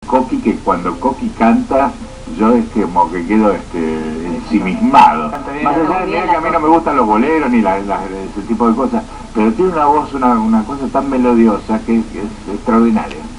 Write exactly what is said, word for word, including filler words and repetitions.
Coqui, que cuando Coqui canta, yo es que como que quedo este, ensimismado. Más allá de que a mí no me gustan los boleros ni la, la, ese tipo de cosas, pero tiene una voz, una, una cosa tan melodiosa que es, es extraordinaria.